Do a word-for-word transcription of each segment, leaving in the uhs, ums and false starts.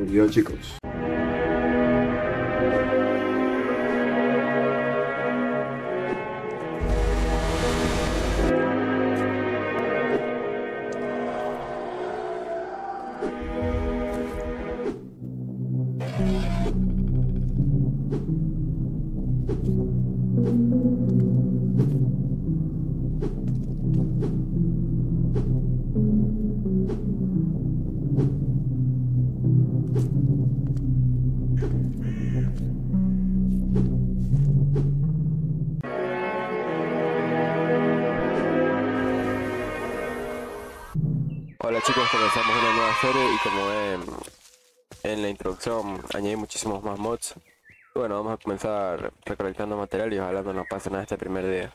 video, chicos. Hola chicos, comenzamos una nueva serie y como ven en la introducción añadí muchísimos más mods. Y bueno, vamos a comenzar recolectando material y ojalá no nos pase nada este primer día.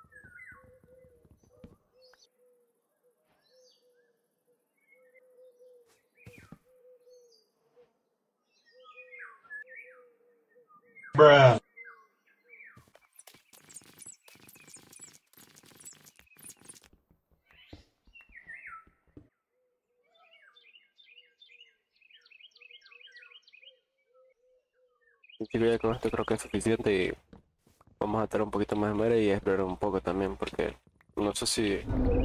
Bruh. Y chicos, ya con esto creo que es suficiente y vamos a estar un poquito más de madera y explorar un poco también porque no sé si...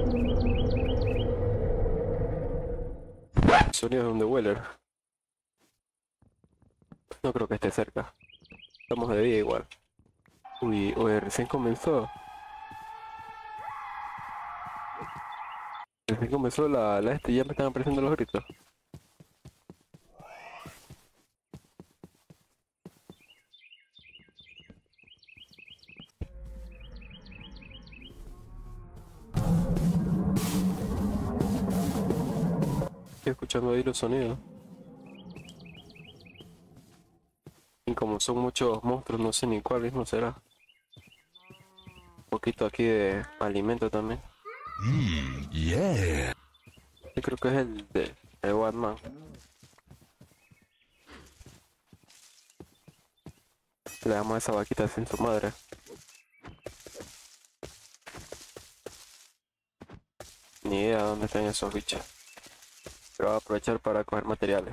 Sonido de un Dweller. No creo que esté cerca. Estamos de día igual. Uy, uy, recién comenzó. Recién comenzó la, la este y ya me están apareciendo los gritos. Estoy escuchando ahí los sonidos. Y como son muchos monstruos, no sé ni cuál mismo será. Un poquito aquí de alimento también. Mmm, yeah. Yo creo que es el de el Batman. Le damos a esa vaquita sin su madre. Ni idea dónde están esos bichos. Pero voy a aprovechar para coger materiales.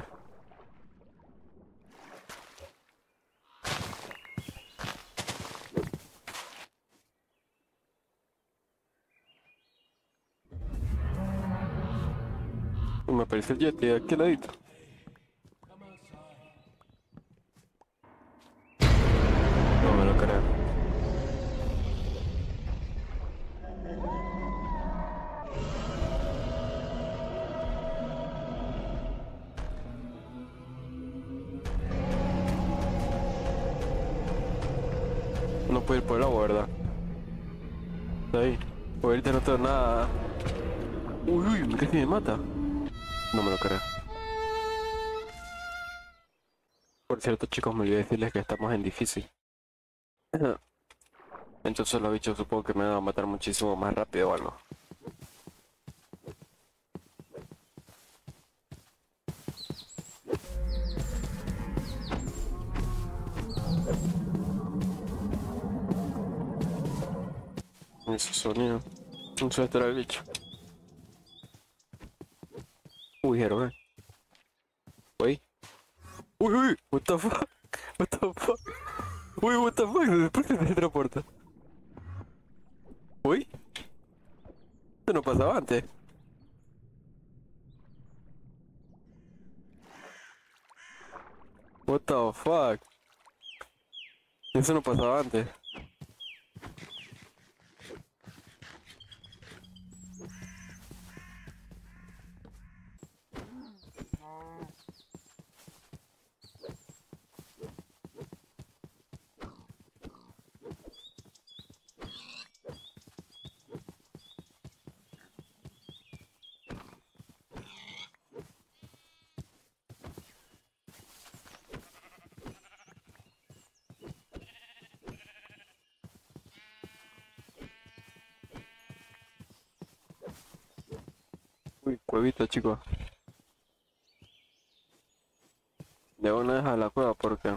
Y me aparece el Yeti aquí al ladito. No me lo creo. No puedo ir por el agua, ¿verdad? Está ahí. Pues ahorita no tengo nada. Uy, uy, casi me mata. No me lo creo. Por cierto, chicos, me olvidé decirles que estamos en difícil. Entonces los bichos supongo que me van a matar muchísimo más rápido o algo. Ese sonido. No sé, este era el bicho. Uy, héroe. Uy. Uy, uy, what the fuck. What the fuck. Uy, what the fuck. ¿Por qué me teletransporta? Uy. Esto no pasaba antes. What the fuck. Eso no pasaba antes. Uy, cuevita, chicos. De una vez a la cueva porque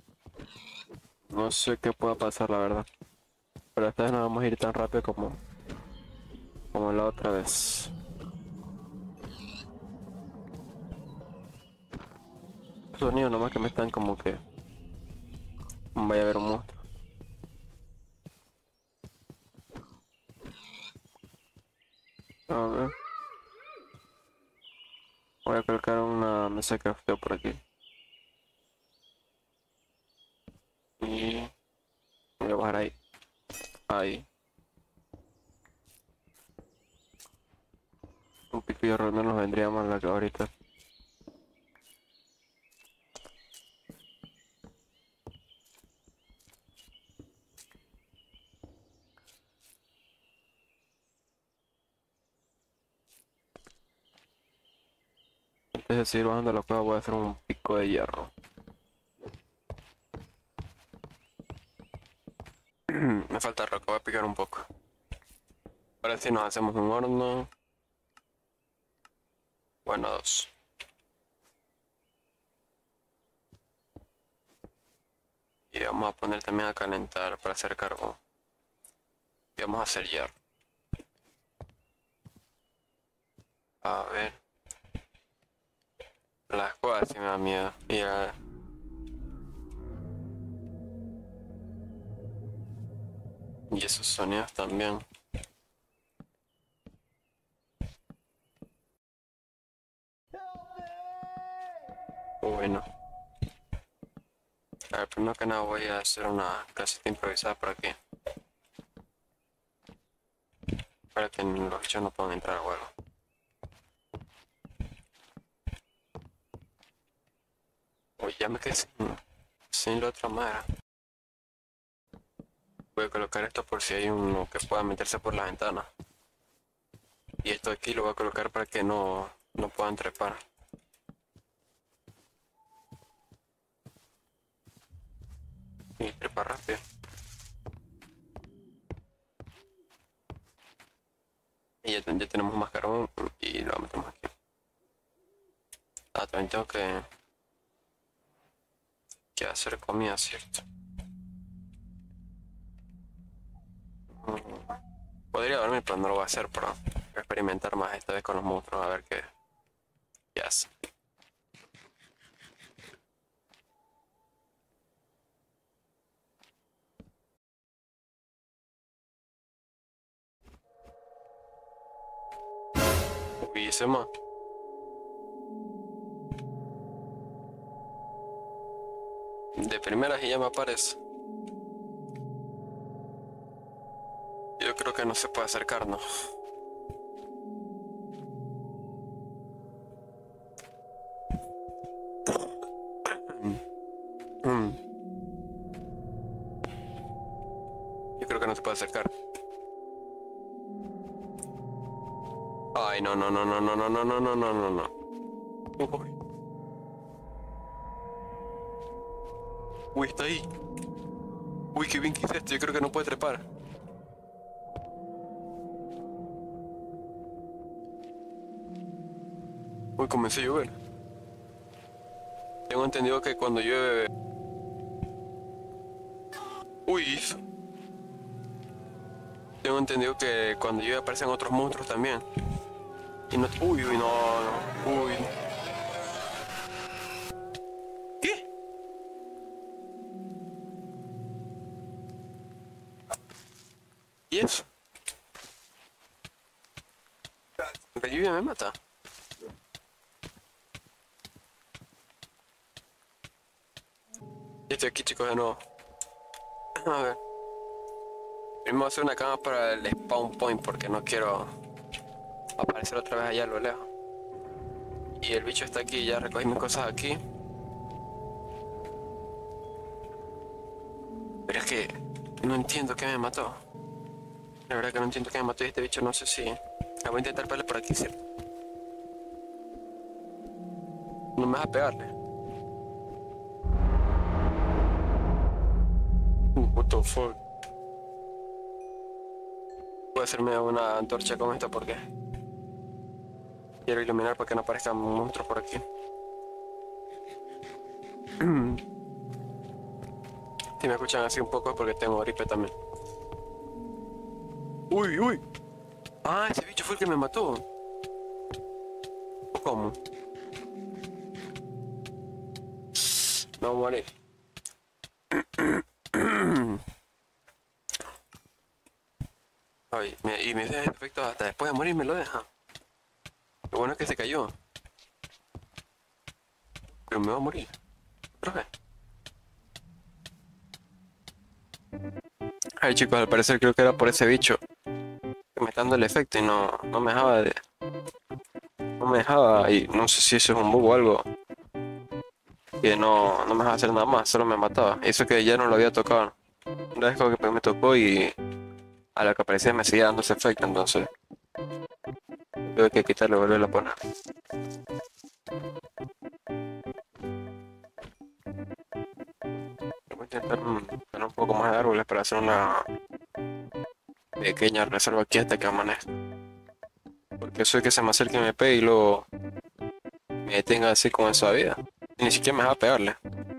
no sé qué pueda pasar, la verdad. Pero esta vez no vamos a ir tan rápido como, como la otra vez. sonido, nomás que me están como que... Vaya a ver un monstruo. A ver. Voy a colocar una mesa de crafteo por aquí. Y... Voy a bajar ahí. Ahí. Un pico y horno nos vendría más la que ahorita. Antes de seguir bajando la cueva voy a hacer un pico de hierro. Me falta roca, voy a picar un poco. Ahora sí nos hacemos un horno. Bueno, dos. Y vamos a poner también a calentar para hacer carbón. Y vamos a hacer hierro. A ver. Las cosas sí me da miedo. Y a... Y esos sonidos también. Bueno. A ver, primero que nada voy a hacer una casita improvisada por aquí. Para que los bichos no puedan entrar al juego. Uy, ya me quedé sin, sin la otra madera. Voy a colocar esto por si hay uno que pueda meterse por la ventana. Y esto aquí lo voy a colocar para que no, no puedan trepar. Y trepar rápido. Y ya, ya tenemos más carbón y lo metemos aquí. Ah, también tengo que, que hacer comida, ¿cierto? Podría dormir, pero no lo voy a hacer para experimentar más esta vez con los monstruos, a ver qué, qué hace. Uy, ese más. De primeras y ya me aparece. Yo creo que no se puede acercarnos. Yo creo que no se puede acercar. Ay, no, no, no, no, no, no, no, no, no, no, no, no. Uy. Uy, está ahí. Uy, qué bien que hice esto. Yo creo que no puede trepar. Uy, comencé a llover. Tengo entendido que cuando llueve... Uy, hizo. Tengo entendido que cuando llueve aparecen otros monstruos también. Y no... Uy, uy, no, no. Uy. ¿Qué? ¿Y eso? La lluvia me mata. Y estoy aquí, chicos, de nuevo. A ver. Primero voy a hacer una cama para el spawn point porque no quiero aparecer otra vez allá a lo lejos. Y el bicho está aquí, ya recogí mis cosas aquí. Pero es que no entiendo qué me mató. La verdad que no entiendo qué me mató y este bicho no sé si... Ah, voy a intentar pelear por aquí, ¿cierto? No me vas a pegarle. Uh, what the fuck. Voy a hacerme una antorcha con esto porque quiero iluminar para que no aparezcan monstruos por aquí. Si me escuchan así un poco es porque tengo gripe también. Uy, uy. Ah, ese bicho fue el que me mató. ¿Cómo? No morir. Ay, me- y me deja efecto hasta después de morir me lo deja. Lo bueno es que se cayó. Pero me va a morir. Otra vez. Ay chicos, al parecer creo que era por ese bicho que me está dando el efecto y no, no me dejaba de... No me dejaba, y no sé si eso es un bug o algo. Que no, no me dejaba hacer nada más, solo me mataba. Eso que ya no lo había tocado. Una vez como que me tocó y a la que aparecía me seguía dando ese efecto, entonces tuve que quitarlo y volverlo a poner. Voy a intentar mm, tener un poco más de árboles para hacer una pequeña reserva aquí hasta que amanezca. Porque eso es que se me acerque y me pegue y luego me detenga así como en su vida. Y ni siquiera me va a pegarle.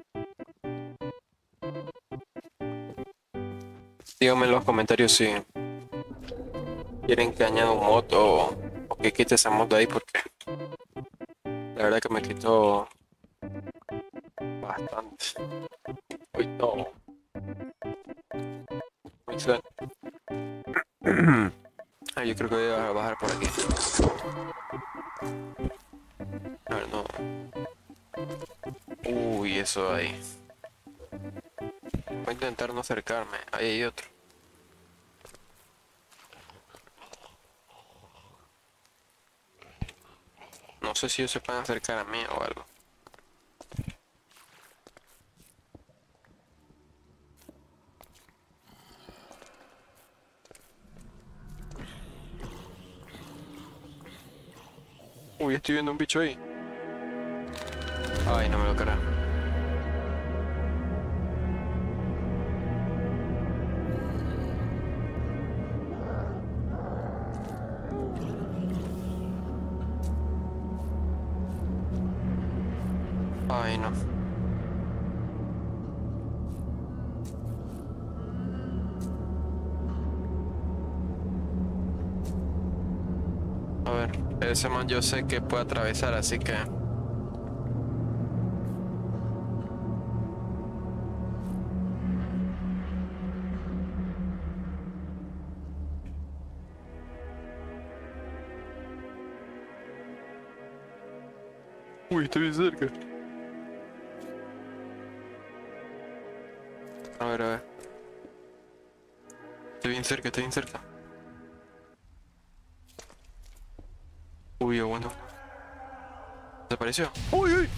Díganme en los comentarios si quieren que añada un mod o, o que quite esa mod de ahí porque la verdad que me quitó bastante. Uy, no. Muy sad. Ah, yo creo que voy a bajar por aquí. A ver, no. Uy, eso ahí. Voy a intentar no acercarme. Ahí hay otro. No sé si ellos se pueden acercar a mí o algo. Uy, estoy viendo un bicho ahí. Ay, no me lo creo. Ay, no. A ver, ese man yo sé que puede atravesar, así que... Uy, estoy bien cerca. A ver, a ver. Estoy bien cerca, estoy bien cerca. Uy, bueno. Desapareció. Uy, uy.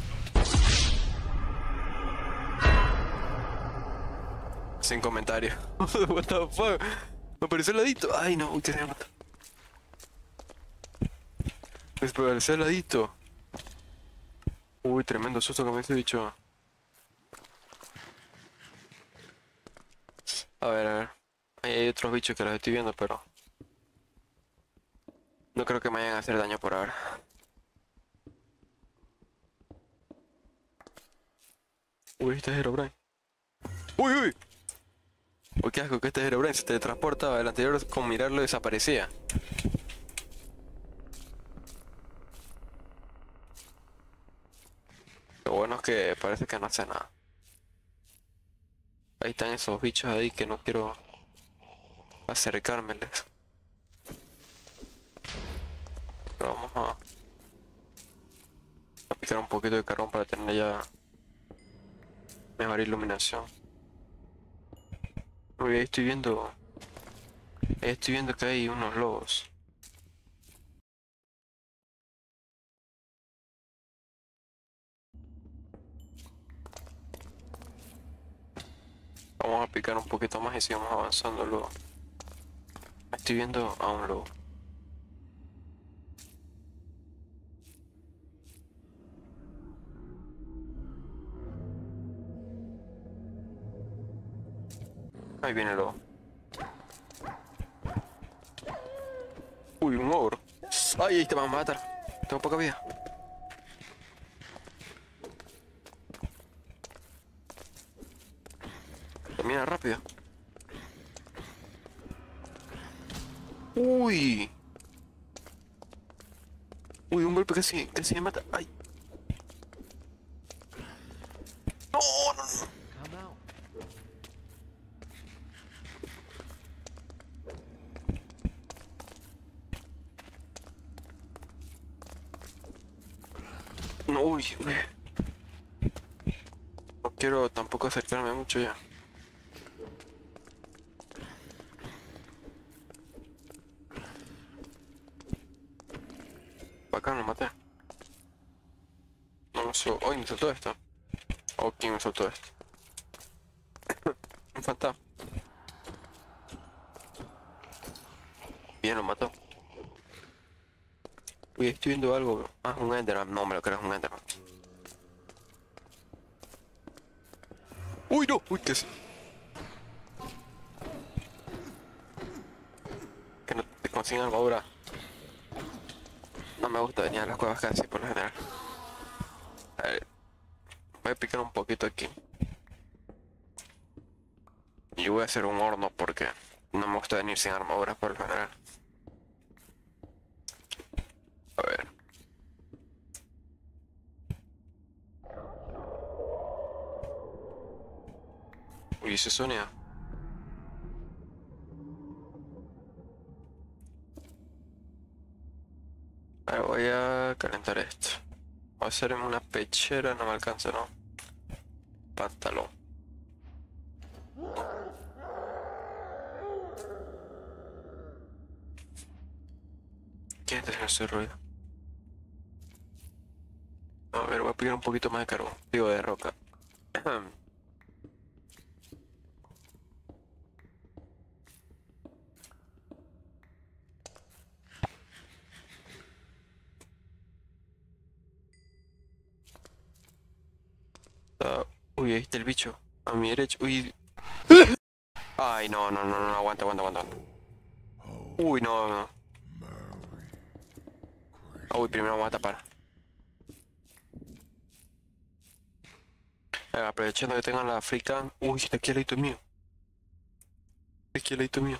Sin comentario. What the fuck. Me apareció al ladito. Ay, no, uy, que se me mata. Me apareció al ladito. Uy, tremendo susto que me hizo dicho. A ver, a ver. Ahí hay otros bichos que los estoy viendo, pero no creo que me vayan a hacer daño por ahora. Uy, este es Herobrine. Uy, uy. Uy, qué asco que este Herobrine se teletransportaba. El anterior con mirarlo desaparecía. Lo bueno es que parece que no hace nada. Ahí están esos bichos ahí que no quiero acercármeles. Pero vamos a, a picar un poquito de carbón para tener ya mejor iluminación. Uy, ahí estoy viendo... Ahí estoy viendo que hay unos lobos. Vamos a picar un poquito más y sigamos avanzando luego. Estoy viendo a un lobo. Ahí viene el lobo. Uy, un ogro. Ay, ahí te van a matar. Tengo poca vida. Termina rápido. Uy. Uy, un golpe casi, casi me mata. Ay. No, No, uy, uy. No quiero tampoco acercarme mucho ya. Acá lo maté. No me su... Uy, me soltó esto. Oh, ¿quién me soltó esto? Un fantasma. Bien, lo mató. Uy, estoy viendo algo. Ah, un Enderman. No, me lo creo, es un Enderman. Uy, no. Uy, ¿qué es? Que no te consiguen armadura. No me gusta venir a las cuevas casi, por lo general. A ver. Voy a picar un poquito aquí. Y voy a hacer un horno porque no me gusta venir sin armadura por lo general. A ver. Uy, ese sonido. A ver, voy a calentar esto. Voy a hacer una pechera, no me alcanza, ¿no? Pantalón. ¿Quién está haciendo ese ruido? A ver, voy a pedir un poquito más de carbón. Digo, de roca. Ah, uy, ahí está el bicho. A mi derecha. Uy. Ay, no, no, no, no, aguanta, aguanta, aguanta. Uy, no, no. Ah, uy, primero vamos a tapar. A ver, aprovechando que tengan la africana. Uy, está aquí al ladito mío. Está aquí al ladito mío.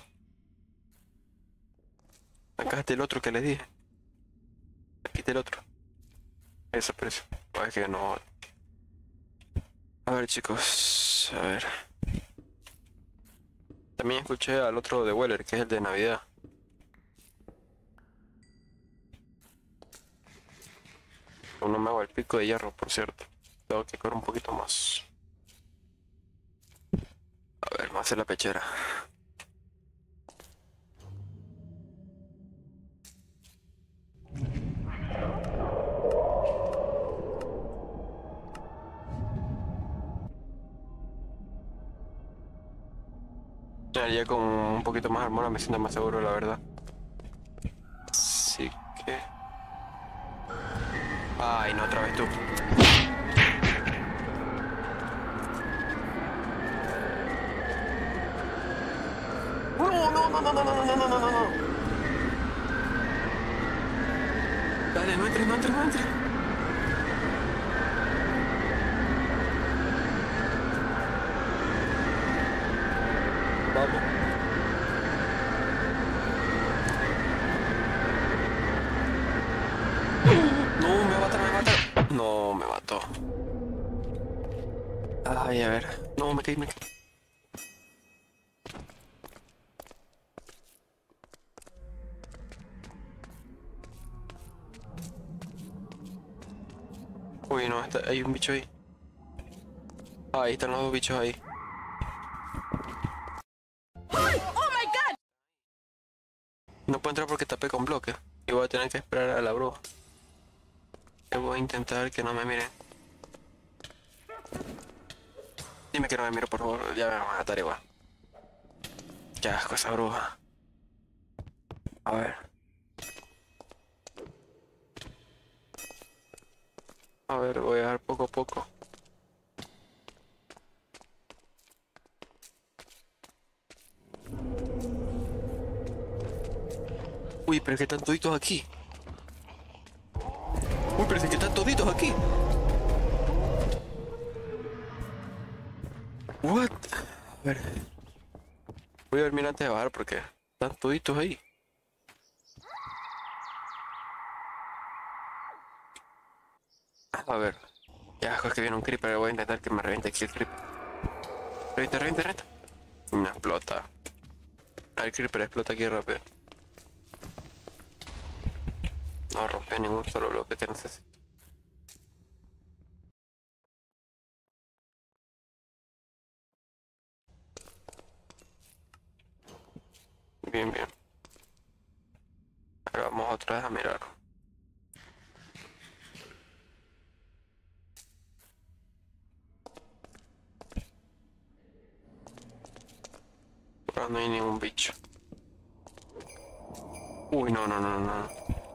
Acá está el otro que les dije. Aquí está el otro. Ese precio. Es que no. A ver, chicos. A ver. También escuché al otro de Weller, que es el de Navidad. No me hago el pico de hierro, por cierto. Tengo que correr un poquito más. A ver, vamos a hacer la pechera. Ya, ya con un poquito más de armadura me siento más seguro, la verdad. Así que... Ay, no, otra vez tú. No, no, no, no, no, no, no, no, no, no, no. Dale, no entres, no entres, no entres. Vamos. No, me va a matar, me va a matar. No, me mató. Ay, a ver. No, me caí, me caí. Uy, no, está, hay un bicho ahí. Ah, ahí están los dos bichos ahí. No puedo entrar porque tapé con bloques. Y voy a tener que esperar a la bruja. Yo voy a intentar que no me miren. Dime que no me miro, por favor. Ya me van a matar igual. Qué asco esa bruja. A ver. A ver, voy a dar poco a poco. Uy, pero es que están toditos aquí. Uy, pero es que están toditos aquí. What? A ver. Voy a dormir antes de bajar porque están toditos ahí. A ver. Ya, es que viene un creeper. Voy a intentar que me reviente aquí el creeper. Revienta, revienta, revienta. Me explota. El creeper explota aquí rápido. No rompe ningún solo bloque que necesito. Ahora vamos otra vez a mirar. Ahora no hay ningún bicho. Uy, no, no, no, no.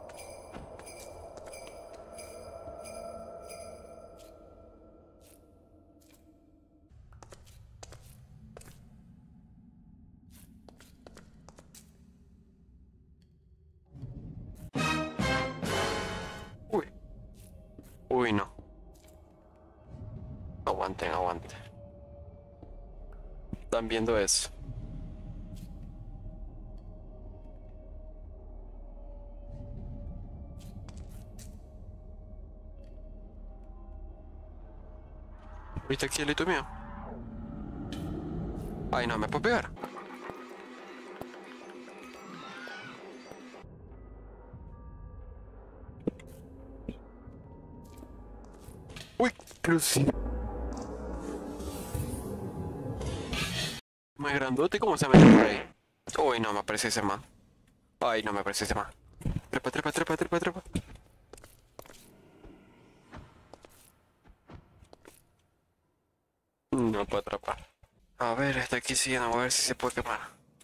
Uy. Uy, no. Aguanten, aguanten. Están viendo eso. ¿Viste aquí el hito mío? Ay, no, me puedo pegar. Uy, pero sí. Más grandote, ¿cómo se mete por ahí? Uy, no, me aparece ese man. Ay, no, me aparece ese man. Trepa, trepa, trepa, trepa, trepa. No puedo atrapar. A ver, está aquí siguiendo, a ver si se puede quemar.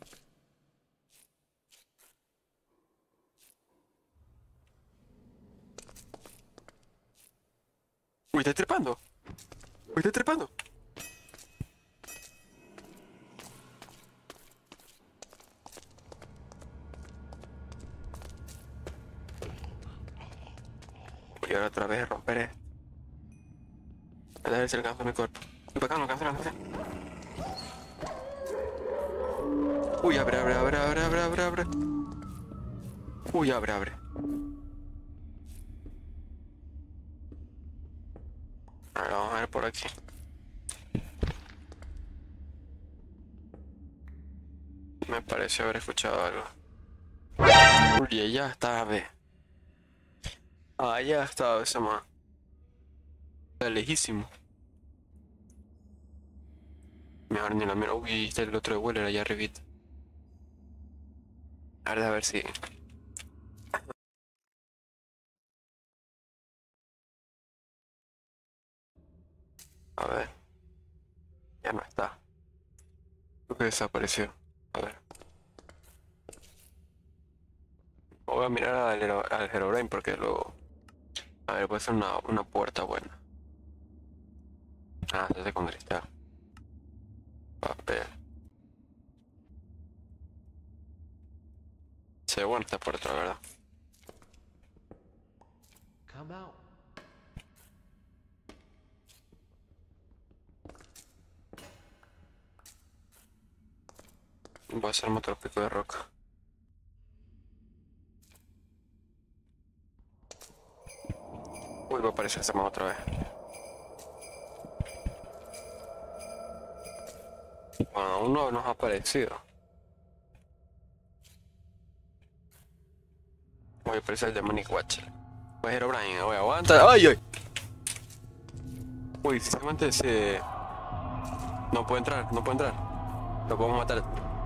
Uy, está trepando. Uy, está trepando. Uy, ahora otra vez romper esto. A ver si alcanza mi cuerpo. Uy, para acá no alcanza, no alcanza. Uy, abre, abre, abre, abre, abre, abre, abre. Uy, abre, abre. A ver, vamos a ver por aquí. Me parece haber escuchado algo. Uy, ya está, ve. Ah, ya está ese man. Está lejísimo. Mejor ni la miro. Uy, está el otro de Weller allá arribita. A ver, a ver si... A ver. Ya no está. Creo que desapareció. A ver. Voy a mirar al, Hero- al Herobrine porque luego... A ver, puede ser una, una puerta buena. Ah, se hace con cristal. Papel. Se ve buena esta puerta, la verdad. Come out. Voy a hacerme otro pico de roca. Uy, va a aparecer ese man otra vez. Bueno, aún no nos ha aparecido. Voy a aparecer el Demonic Watcher. Pues Herobrine, voy a aguantar. ¡Ay, ay! Uy, sinceramente se... No puede entrar, no puede entrar. Lo podemos matar.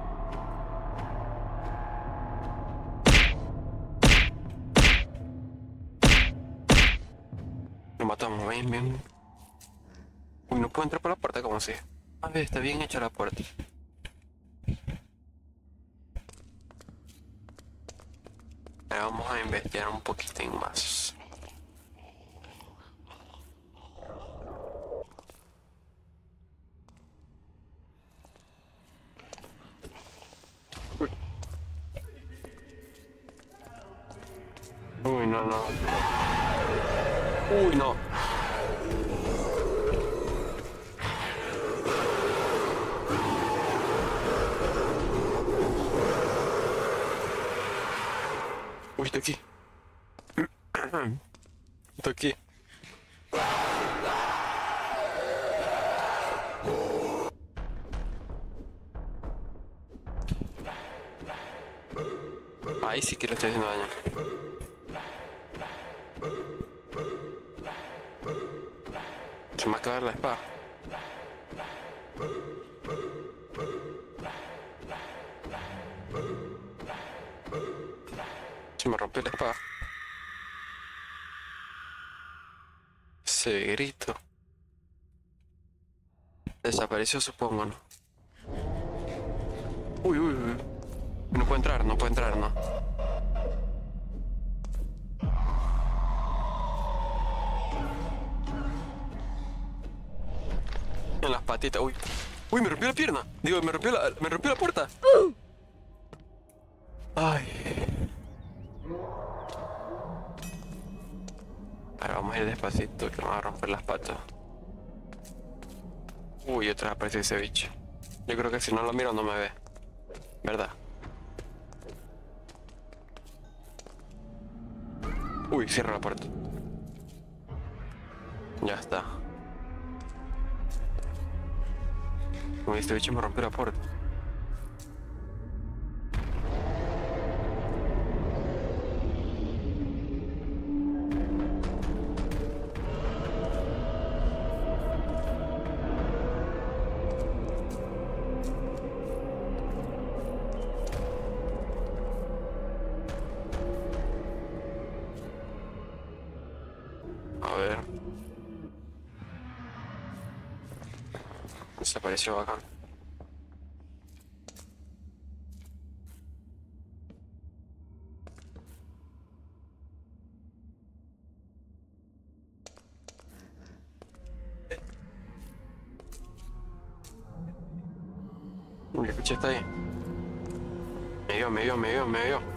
Lo matamos, bien, bien. Uy, no puedo entrar por la puerta, como si. A ver, está bien hecha la puerta. Ahora vamos a investigar un poquitín más. Uy. Uy, no, no. Uy, no. Uy, está aquí. Está aquí. Ahí sí que le estoy haciendo daño. Se me va a acabar la espada. Se me rompió la espada. Ese grito. Desapareció, supongo, ¿no? Uy, uy, uy. No puedo entrar, no puedo entrar, ¿no? En las patitas, uy. Uy, me rompió la pierna. Digo, me rompió la, me rompió la puerta. Ay. Ahora vamos a ir despacito, que me va a romper las patas. Uy, otra vez aparece ese bicho. Yo creo que si no lo miro no me ve. ¿Verdad? Uy, cierra la puerta. Ya está. Uy, este bicho me rompió la puerta. A ver. Desapareció acá. Uy, el bicho está ahí. Me vio, me vio, me vio, me vio.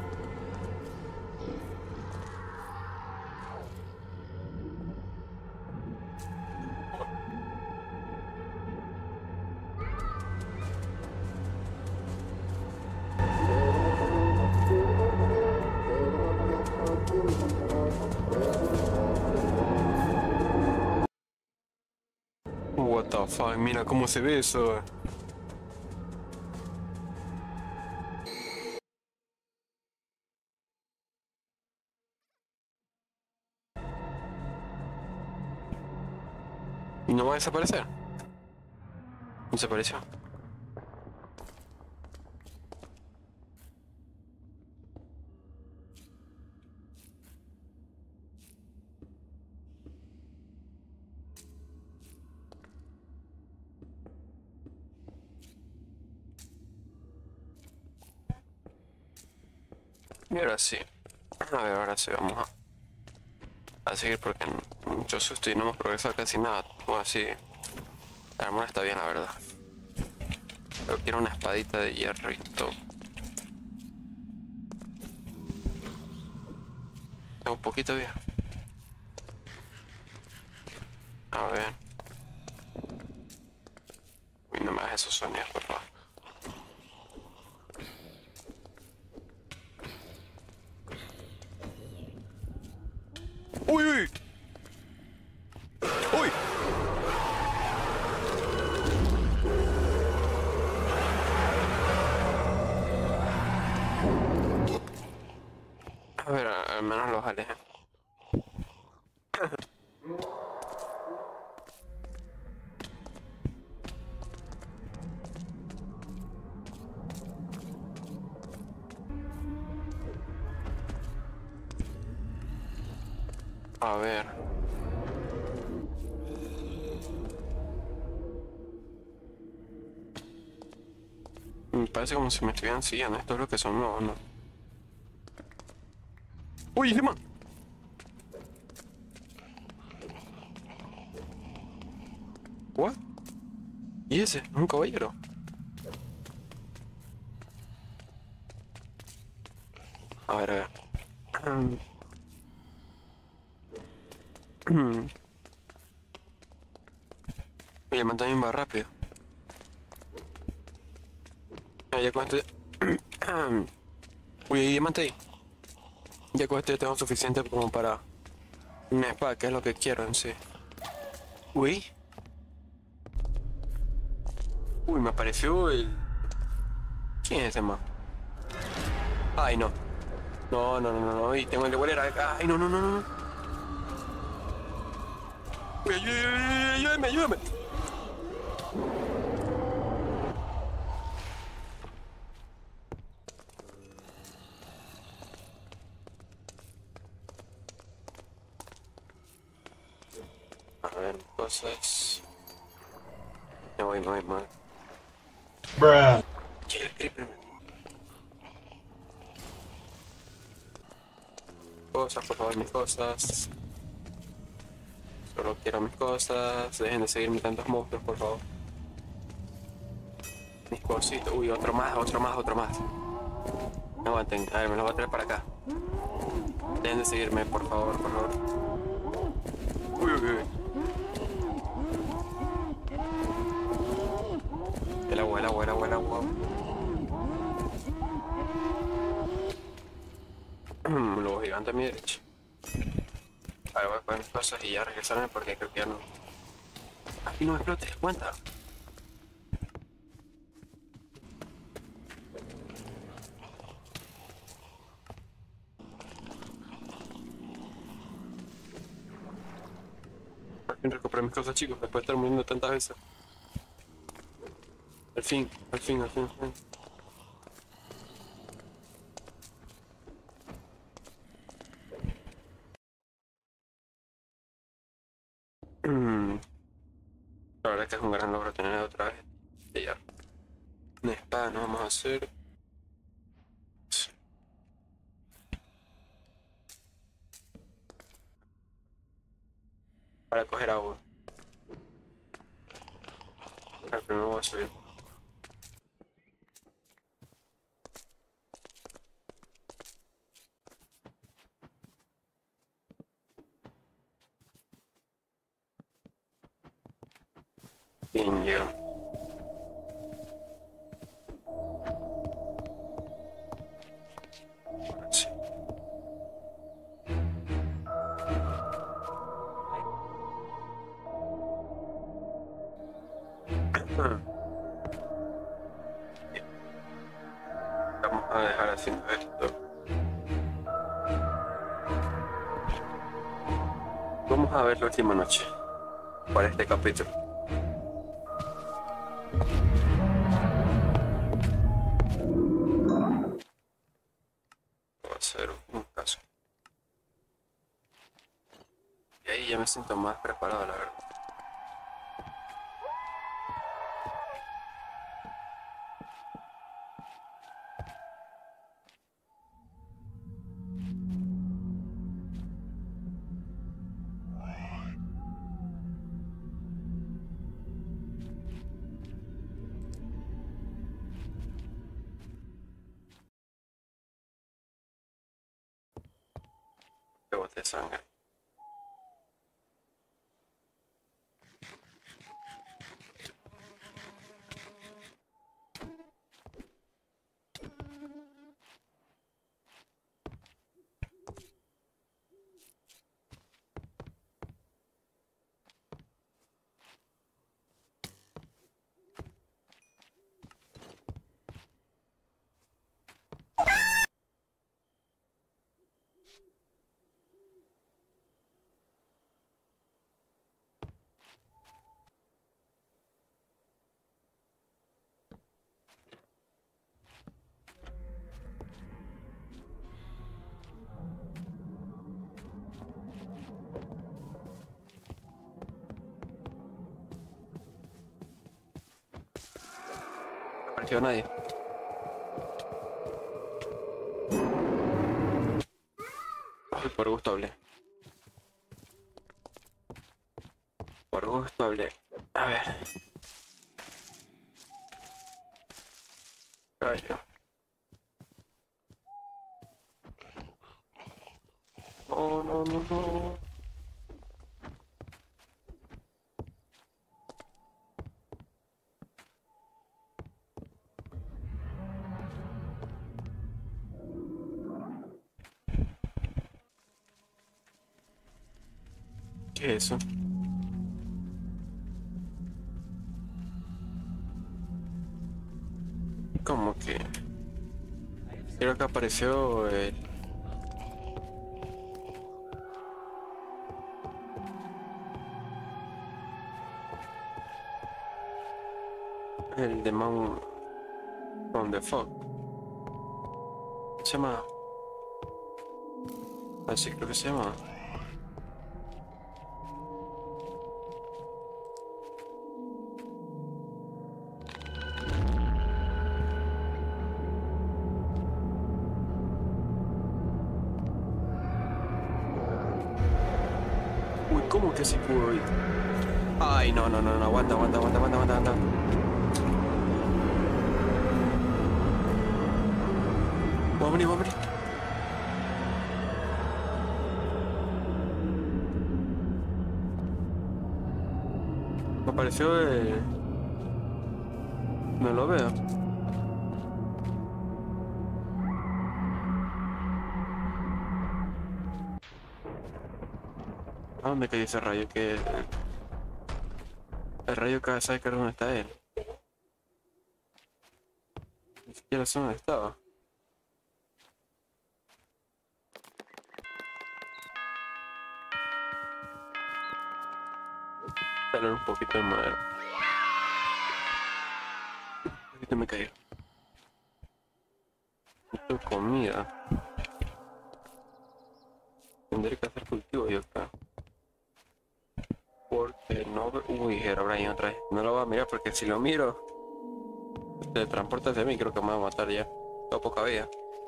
What the fuck, mira cómo se ve eso. ¿Y no va a desaparecer? Desapareció. Y ahora sí. A ver, ahora sí vamos a, a seguir porque mucho susto y no hemos progresado casi nada. O así. La armadura está bien, la verdad. Pero quiero una espadita de hierrito. Tengo un poquito bien. A ver. Uy, no me hagas esos sonidos, por favor. Uy, uy. Uy. A ver, al menos los alejé. A ver. Me parece como si me estuvieran siguiendo. Esto es lo que son nuevos, ¿no? ¡Uy, encima! ¿What? ¿Y ese? ¿Un caballero? A ver, a ver. Oye, el man también va rápido. Ah, ya con este... Uy, hay diamante ahí. Ya con este tengo suficiente como para una espada, que es lo que quiero en sí. Uy. Uy, me apareció el... ¿Quién es ese man? Ay, no. No, no, no, no, no. Y tengo el de bolera acá. Ay, no, no, no, no. Uy, ayúdame, ayúdame, ayúdame. ver, cosas. Me voy, me voy, me voy. Bruh. Llega el creeper. Cosas, por favor, mis cosas. Solo quiero mis cosas. Dejen de seguirme tantos monstruos, por favor. Mis cositos. Uy, otro más, otro más, otro más. No aguanten. A ver, me lo voy a traer para acá. Dejen de seguirme, por favor, por favor. Uy, uy, uy. El agua, el agua, el agua, el agua. Luego gigante a mi derecha. A ver, voy a poner mis cosas y ya regresarme porque creo que ya no. Aquí no me explotes, cuenta. Al fin recuperé mis cosas, chicos, después de estar muriendo tantas veces. Al fin, al fin, al fin, al fin. Mm, La verdad es que es un gran logro tener otra vez. Y ya. Una espada no vamos a hacer. Para coger agua. Al primero voy a subir. Bien, llegó. Sí. Vamos a dejar haciendo esto. Vamos a ver la última noche para este capítulo. Voy a hacer un caso. Y ahí ya me siento más preparado, la verdad. Que bote sangre. No apareció nadie. Ay, por gusto hablé. Por gusto hablé. A ver. Ay, no, no, no, no. ¿Qué es eso? ¿Cómo que? Creo que apareció el... El de Mount... From the Fog. Se llama... Así creo que se llama. ¿Cómo que sí pudo ir? Ay, no, no, no, no, aguanta, aguanta, aguanta, aguanta, aguanta, aguanta. Vamos a venir, vamos a venir. Me apareció el... No lo veo. ¿A dónde cayó ese rayo? Que... El rayo cada sabe que dónde está él. Ni siquiera sé dónde estaba. Talar un poquito de madera. Un poquito me caí. Necesito comida. Tendré que hacer cultivo yo acá. Porque no veo... Uy, era Brian otra vez. No lo voy a mirar porque si lo miro... Se transporta hacia mí, creo que me va a matar ya. Tengo poca vida.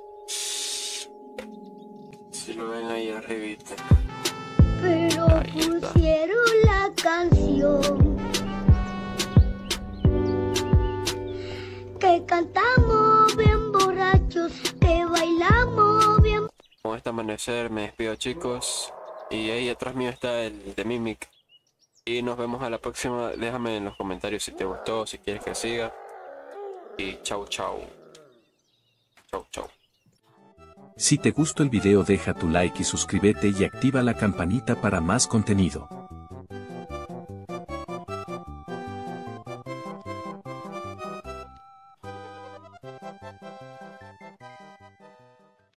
Si lo ven ahí arribita. Pero Ahí está. pusieron la canción que cantamos bien borrachos, que bailamos bien. Con este amanecer me despido, chicos. Y ahí atrás mío está el de Mimic. Y nos vemos a la próxima. Déjame en los comentarios si te gustó, si quieres que siga. Y chau chau. Chau chau. Si te gustó el video deja tu like y suscríbete y activa la campanita para más contenido.